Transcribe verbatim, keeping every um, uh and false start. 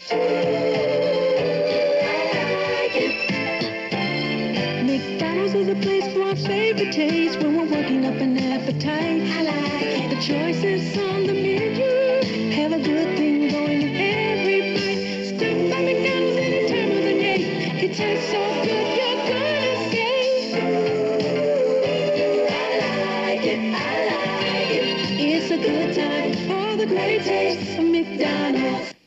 McDonald's is a place for our favorite taste when we're working up an appetite. I like it. The choices on the menu have a good thing going in every bite. Stop by McDonald's any time of the day. It tastes so good, you're gonna say, I like it, I like it. It's a good time for the great taste of McDonald's.